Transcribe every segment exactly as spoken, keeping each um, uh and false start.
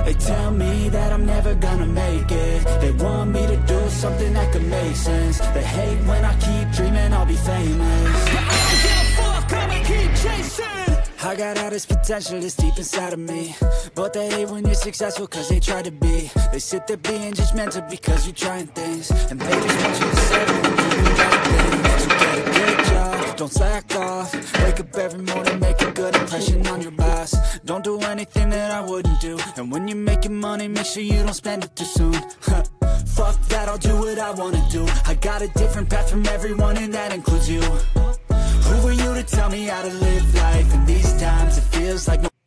They tell me that I'm never gonna make it. They want me to do something that could make sense. They hate when I keep dreaming I'll be famous, but I don't give a fuck, I'ma keep chasing. I got all this potential that's deep inside of me, but they hate when you're successful cause they try to be. They sit there being judgmental because you're trying things, and they just want you to settle and do the right thing. So get a good job, don't slack off. Wake up every morning, make a good impression on your boss. Don't do anything that I wouldn't do, and when you're making money, make sure you don't spend it too soon. Fuck that, I'll do what I wanna do. I got a different path from everyone, and that includes you. Who are you to tell me how to live life? In these times it feels like no.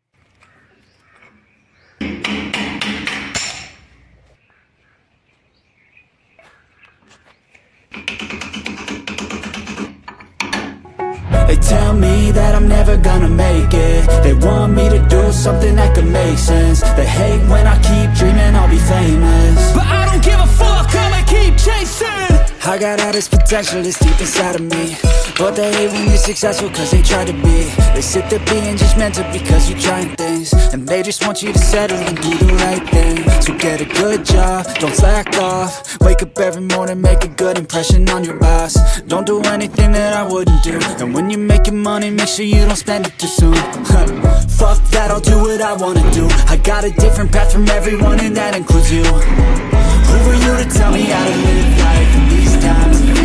They tell me that I'm never gonna make it. They want me to do something that could make sense. They hate when I keep dreaming I'll be famous, but I don't give a fuck, I'ma keep chasing. I got all this potential that's deep inside of me, but they hate when you're successful cause they try to be. They sit there being judgmental because you're trying things, and they just want you to settle and do the right thing. So get a good job, don't slack off. Wake up every morning, make a good impression on your boss. Don't do anything that I wouldn't do, and when you're making money, make sure you don't spend it too soon. Fuck that, I'll do what I wanna do. I got a different path from everyone, and that includes you. Who are you to tell me how to live life in these times?